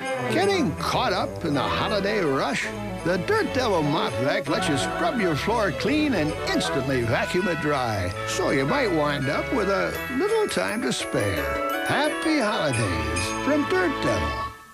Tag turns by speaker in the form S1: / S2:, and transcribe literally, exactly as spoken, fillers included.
S1: Getting caught up in the holiday rush? The Dirt Devil Mop Vac lets you scrub your floor clean and instantly vacuum it dry, so you might wind up with a little time to spare. Happy holidays from Dirt Devil.